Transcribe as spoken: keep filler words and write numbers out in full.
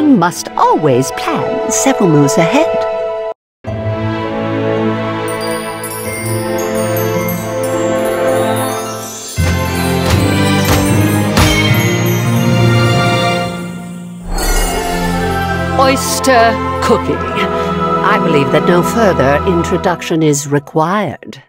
One must always plan several moves ahead. Oyster cooking. I believe that no further introduction is required.